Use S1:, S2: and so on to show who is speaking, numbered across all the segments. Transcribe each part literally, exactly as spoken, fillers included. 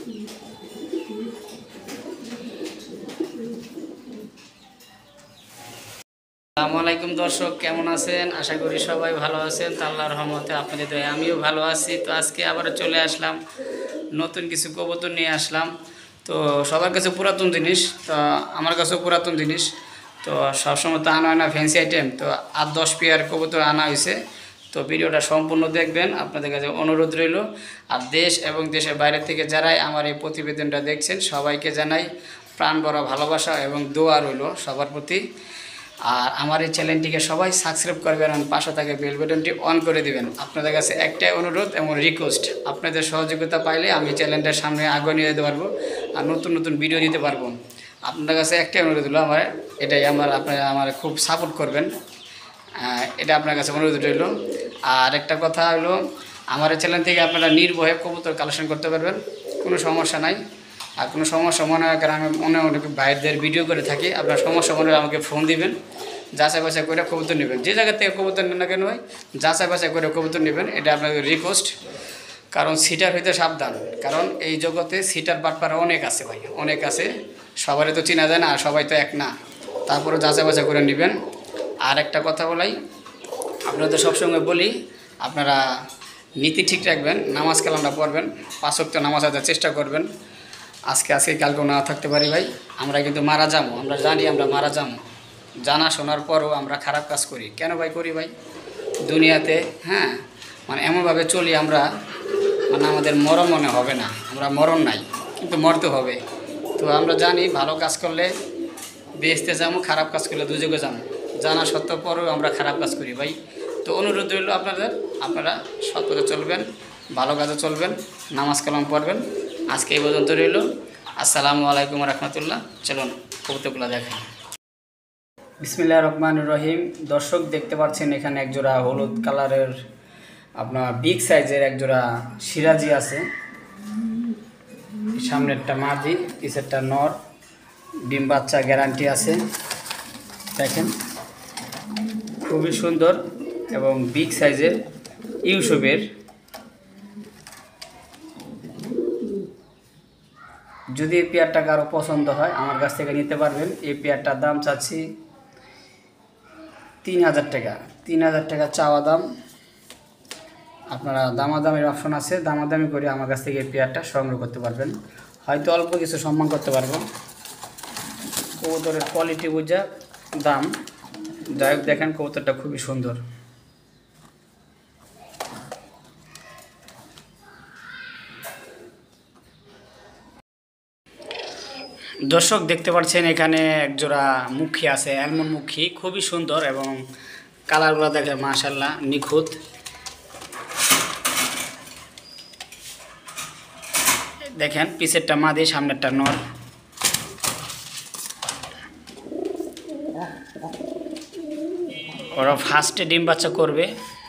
S1: আসসালামু আলাইকুম দর্শক, কেমন আছেন? আশা করি সবাই ভালো আছেন। আল্লাহর রহমতে আপনাদের দয়ায় আমিও ভালো আছি। তো আজকে আবার চলে আসলাম, নতুন কিছু কবুতর নিয়ে আসলাম। তো সবার কাছে পুরাতন জিনিস, তো আমার কাছেও পুরাতন জিনিস। তো সবসময় তো আনা হয় না ফ্যান্সি আইটেম, তো আট দশ পেয়ার কবুতর আনা হয়েছে। তো ভিডিওটা সম্পূর্ণ দেখবেন, আপনাদের কাছে অনুরোধ রইল। আর দেশ এবং দেশের বাইরে থেকে যারাই আমার এই প্রতিবেদনটা দেখছেন সবাইকে জানাই প্রাণ ভরা ভালোবাসা এবং দোয়া রইল সবার প্রতি। আর আমার এই চ্যানেলটিকে সবাই সাবস্ক্রাইব করবেন এবং পাশে থাকা বেল বাটনটি অন করে দিবেন। আপনাদের কাছে একটাই অনুরোধ এবং রিকোয়েস্ট, আপনাদের সহযোগিতা পাইলে আমি চ্যানেলটার সামনে আগে নিয়ে যেতে পারবো আর নতুন নতুন ভিডিও দিতে পারবো। আপনাদের কাছে একটাই অনুরোধ হলো আমার, এটাই আমার, আপনারা আমার খুব সাপোর্ট করবেন, এটা আপনার কাছে অনুরোধ রইল। আর একটা কথা হলো, আমার এই চ্যানেল থেকে আপনারা নির্ভয়ে কবুতর কালেকশন করতে পারবেন, কোনো সমস্যা নাই। আর কোনো সমস্যা মনে হয়, কারণ আমি মনে অনেক ভাইদের ভিডিও করে থাকি, আপনার সমস্যা মনে হয় আমাকে ফোন দিবেন, যাচাই বাছাই করে কবুতর নেবেন। যে জায়গা থেকে কবুতর নেন না কেন হয়, যাচাই বাছাই করে কবুতর নেবেন, এটা আপনাদের রিকোয়েস্ট। কারণ সিটার হইতে সাবধান, কারণ এই জগতে সিটার বাটপাড়া অনেক আছে ভাই, অনেক আছে। সবারই তো চেনা যায় না, আর সবাই তো এক না, তারপরে যাচাই বাছাই করে নেবেন। আর একটা কথা বলাই, আপনাদের সবসময় বলি, আপনারা নীতি ঠিক রাখবেন, নামাজ কালামটা পড়বেন, পাঁচ ওয়াক্ত নামাজ আদার চেষ্টা করবেন। আজকে আজকে কালকেও না থাকতে পারি ভাই, আমরা কিন্তু মারা যাবো, আমরা জানি আমরা মারা যাবো। জানা শোনার পরও আমরা খারাপ কাজ করি, কেন ভাই করি ভাই? দুনিয়াতে হ্যাঁ মানে এমনভাবে চলি আমরা, মানে আমাদের মরণ মনে হবে না, আমরা মরণ নাই কিন্তু মরতে হবে। তো আমরা জানি ভালো কাজ করলে বেহেশতে যাবো, খারাপ কাজ করলে দুযোগে যাবো, জানা সত্ত্বেও পরেও আমরা খারাপ কাজ করি ভাই। তো অনুরোধ রইল আপনাদের, আপনারা সৎ পথে চলবেন, ভালো কাজে চলবেন, নামাজ কালাম পড়বেন। আজকে এই পর্যন্ত রইল। আসসালামু আলাইকুম রহমতুল্লাহ। চলুন কবুতরগুলো দেখেন। বিসমিল্লাহির রহমানির রহিম। দর্শক দেখতে পাচ্ছেন এখানে একজোড়া হলুদ কালারের আপনার বিগ সাইজের একজোড়া সিরাজি আছে। সামনেরটা মাদি, পিছেরটা নর, ডিম বাচ্চা গ্যারান্টি আছে। দেখেন খুবই সুন্দর এবং বিগ সাইজের ইউসুফের। যদি এই পেয়ারটা কারো পছন্দ হয় আমার কাছ থেকে নিতে পারবেন। এই পেয়ারটার দাম চাচ্ছি তিন হাজার টাকা, তিন হাজার টাকা চাওয়া দাম। আপনারা দামাদামির অপশন আছে, দামাদামি করে আমার কাছ থেকে এই পেয়ারটা সংগ্রহ করতে পারবেন, হয়তো অল্প কিছু সম্মান করতে পারবো। কবুতরের কোয়ালিটি বুঝা দাম। যাই হোক দেখেন কবুতরটা খুবই সুন্দর। দর্শক দেখতে পাচ্ছেন এখানে একজোড়া মুখী আছে, অ্যালমন্ড মুখী, খুবই সুন্দর এবং কালারগুলো দেখে মাশাআল্লাহ নিখুঁত। দেখেন পিছেরটা মাদি, সামনেরটা নর। ওরা ফার্স্টে ডিম বাচ্চা করবে,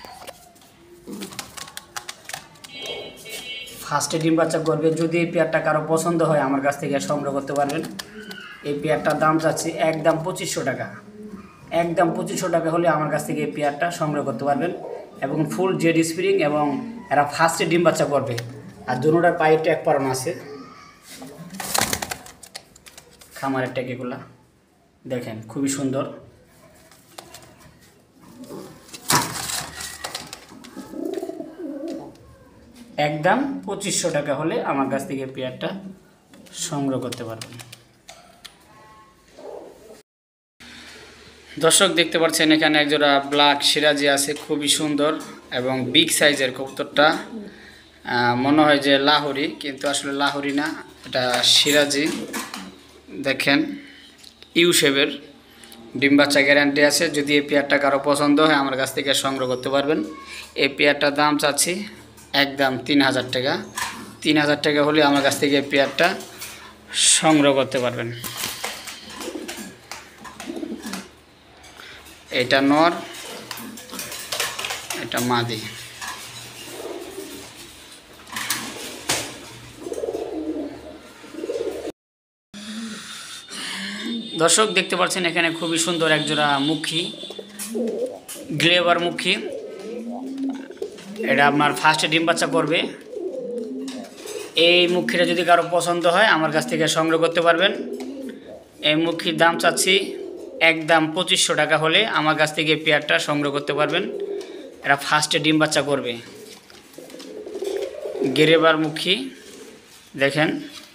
S1: ফার্স্টে ডিম বাচ্চা করবে। যদি এই পেয়ারটা কারো পছন্দ হয় আমার কাছ থেকে সংগ্রহ করতে পারবেন। এই পেয়ারটার দাম চাচ্ছি একদম পঁচিশশো টাকা, একদম পঁচিশশো টাকা হলে আমার কাছ থেকে এই পেয়ারটা সংগ্রহ করতে পারবেন। এবং ফুল জেড স্প্রিং এবং এরা ফার্স্টে ডিম বাচ্চা করবে। আর দুটোটার পায়ে ট্যাগ পরানো আছে, খামারের ট্যাগ এগুলা দেখেন খুবই সুন্দর। একদম পঁচিশশো টাকা হলে আমার কাছ থেকে পেয়ারটা সংগ্রহ করতে পারবেন। দর্শক দেখতে পাচ্ছেন এখানে একজোড়া ব্ল্যাক সিরাজি আছে, খুবই সুন্দর এবং বিগ সাইজের। কবুতরটা মনে হয় যে লাহোরি, কিন্তু আসলে লাহোরি না, এটা সিরাজি। দেখেন ইউ শেপের, ডিম বাচ্চা গ্যারান্টি আছে। যদি এই পেয়ারটা কারো পছন্দ হয় আমার কাছ থেকে সংগ্রহ করতে পারবেন। এই পেয়ারটার দাম চাচ্ছি একদম তিন হাজার টাকা, তিন হাজার টাকা হলে আমার কাছ থেকে এই পেয়ারটা সংগ্রহ করতে পারবেন। এটা নর, এটা মাদি। দর্শক দেখতে পাচ্ছেন এখানে খুবই সুন্দর একজোড়া মুখী, গ্লেভার মুখী। এটা আপনার ফার্স্টে ডিম বাচ্চা করবে। এই মুখিটা যদি কারো পছন্দ হয় আমার কাছ থেকে সংগ্রহ করতে পারবেন। এই মুখির দাম চাচ্ছি একদম পঁচিশশো টাকা হলে আমার কাছ থেকে পেয়ারটা সংগ্রহ করতে পারবেন। এরা ফার্স্টে ডিম বাচ্চা করবে। গেরেবার মুখী দেখেন,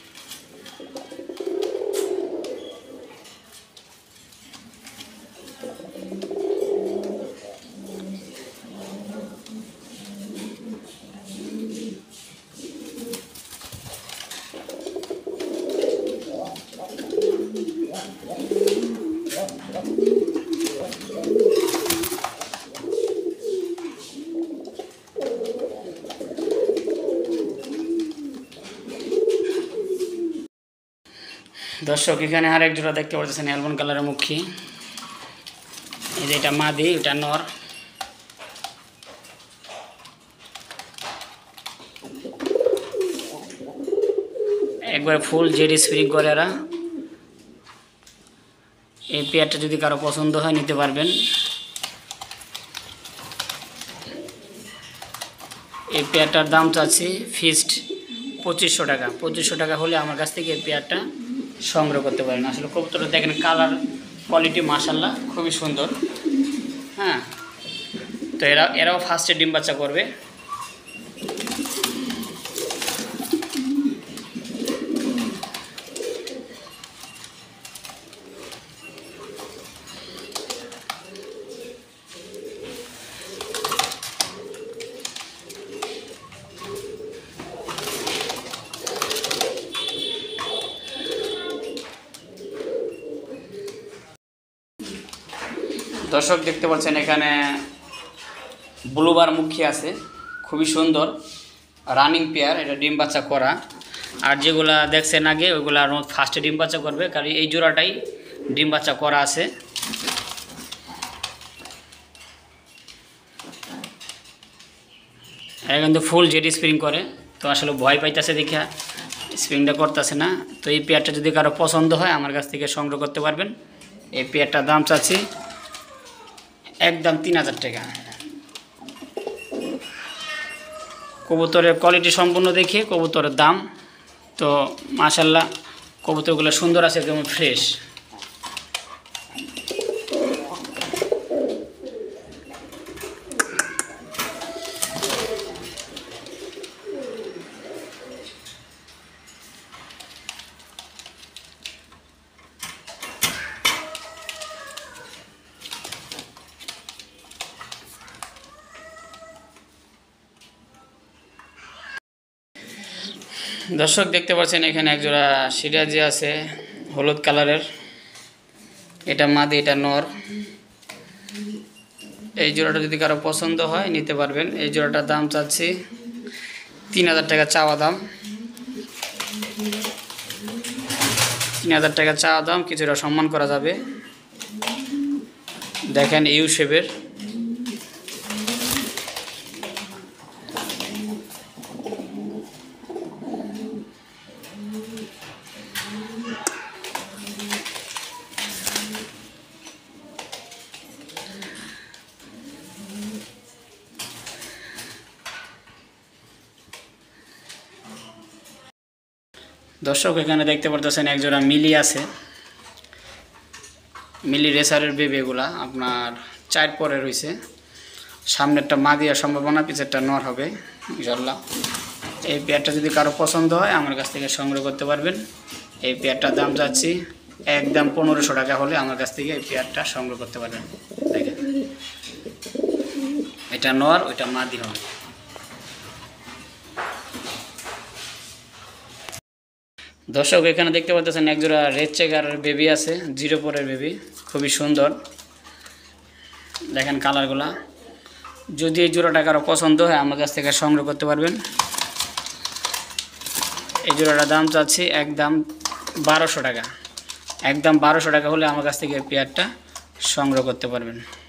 S1: দর্শক এখানে আরেক জোড়া দেখতে পাচ্ছেন অ্যালমন্ড কালারের মুখী। এই যে এটা মাদি, এটা নর। একবার ফুল জেডি স্প্রিং করে এরা। এই পেয়ারটা যদি কারো পছন্দ হয় নিতে পারবেন। এই পেয়ারটার দাম চাচ্ছি ফিক্সড পঁচিশশো টাকা। পঁচিশশো টাকা হলে আমার কাছ থেকে এই পেয়ারটা সংগ্রহ করতে পারেন। আসলে কবুতরটা দেখেন কালার কোয়ালিটি মাশাআল্লাহ খুবই সুন্দর। হ্যাঁ, তো এরা এরাও ফার্স্টে ডিম বাচ্চা করবে। দর্শক দেখতে পাচ্ছেন এখানে ব্লুবার মুখী আছে, খুবই সুন্দর রানিং পেয়ার। এটা ডিম বাচ্চা করা। আর যেগুলা দেখছেন আগে ওইগুলা ফার্স্টে ডিম বাচ্চা করবে, কারণ এই জোড়াটাই ডিম বাচ্চা করা আছে। এটা কিন্তু ফুল জেডি স্প্রিং করে, তো আসলে ভয় পাইতেছে দেখে স্প্রিংটা করতেছে না। তো এই পেয়ারটা যদি কারো পছন্দ হয় আমার কাছ থেকে সংগ্রহ করতে পারবেন। এই পেয়ারটার দাম চাচ্ছি একদম তিন হাজার টাকা। কবুতরের কোয়ালিটি সম্পূর্ণ দেখে কবুতরের দাম। তো মাশাআল্লাহ কবুতরগুলো সুন্দর আছে, একদম ফ্রেশ। দর্শক দেখতে পাচ্ছেন এখানে একজোড়া সিরাজি আছে হলুদ কালারের। এটা মাদি, এটা নর। এই জোড়াটা যদি কারো পছন্দ হয় নিতে পারবেন। এই জোড়াটার দাম চাচ্ছি তিন হাজার টাকা চাওয়া দাম। তিন হাজার টাকা চাওয়া দাম, কিছুটা সম্মান করা যাবে। দেখেন ইউ শেপের। দর্শক এখানে দেখতে পারতেছেন একজোড়া মিলি আছে, মিলি রেসারের বেবি। এগুলা আপনার চার পরে রয়েছে। সামনেরটা মাদিয়ার সম্ভাবনা, পিছেরটা নর হবে ইনশাআল্লাহ। এই পেয়ারটা যদি কারো পছন্দ হয় আমার কাছ থেকে সংগ্রহ করতে পারবেন। এই পেয়ারটার দাম যাচ্ছি একদম পনেরোশো টাকা হলে আমার কাছ থেকে এই পেয়ারটা সংগ্রহ করতে পারবেন। দেখেন এটা নর, ওইটা মাদি হবে। দর্শক এখানে দেখতে পাচ্ছেন একজোড়া রেড চেকারের বেবি আছে, জিরো পরের বেবি, খুবই সুন্দর। দেখেন কালারগুলা। যদি এই জোড়াটা কারো পছন্দ হয় আমার কাছ থেকে সংগ্রহ করতে পারবেন। এই জোড়াটার দাম চাচ্ছি একদম বারোশো টাকা। একদম বারোশো টাকা হলে আমার কাছ থেকে পেয়ারটা সংগ্রহ করতে পারবেন।